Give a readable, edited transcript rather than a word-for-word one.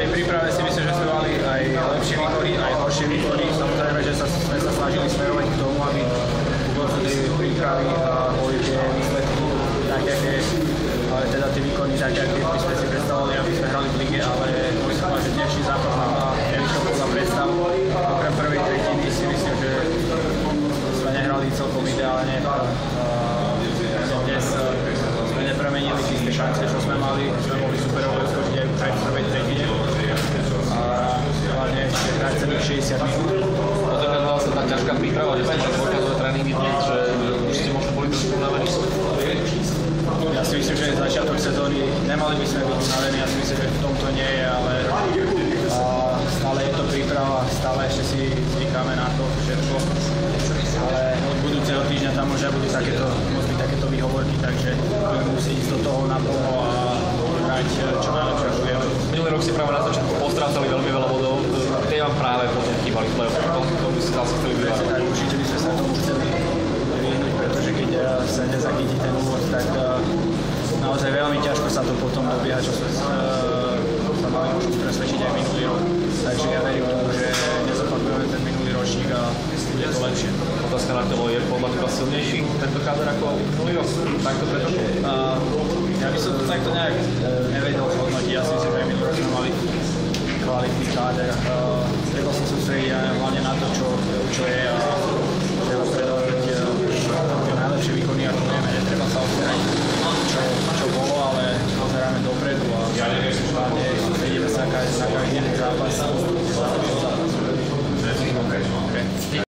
tej príprave si myslím, že sme mali aj lepšie výkony, aj horšie výkony. Samozrejme, že sme sa snažili smerovať k tomu, aby v tej prípravy boli tie výsledky také, ale teda tie výkony také, aké by sme si predstavovali, aby sme hrali v lige, ale môžem sa povedať, že dnešný zápas nám nevyšiel podľa predstav. Okrem prvej tretiny si myslím, že sme nehrali celkom ideálne. Dnes sme nepremenili čisté šance, čo sme mali, sme mohli superovo skočiť aj v prvej tretine. A hlavne hrať celých 60 minút. Odokázala sa tá ťažká príprava, že ste mali dvojkázové tréningy dnes, že už ste možno boli trošku unavení? Ja si myslím, že začiatok sezóny nemali by sme byť unavení, ja si myslím, že v tomto nie je, ale stále je to príprava, stále ešte si zvykáme na to všetko. Ale od budúceho týždňa tam možno budú takéto výhovorky, takže budeme musieť ísť do toho naplno a hrať čo najlepšie, ako vieme. Minulý rok si práve na začiatku postrácali veľmi veľa bodov, tie vám práve potom chýbali v play-off, to by ste zase chceli vyvážiť. Tak určite by sme sa tomu chceli vyhnúť, pretože keď sa nezachytí ten úvod, tak naozaj veľmi ťažko sa to potom dobieha, čo sme sa mali možnosť presvedčiť aj minulý rok. Takže ja verím tomu, že nezopakujeme ten minulý ročník a bude to lepšie. Otázka na telo, je podľa teba silnejší tento káder ako minulý rok? Takto preto? Ja by som to takto nejak nevedel hodnotiť. Ja si myslím, že minulý rok sme mali kvalitný káder. Treba sa sústrediť hlavne na to, čo je a treba predávať tie najlepšie výkony, ako vieme. Netreba sa opierať, čo bolo, ale pozeráme dopredu a hlavne sústredíme sa na každý zápas.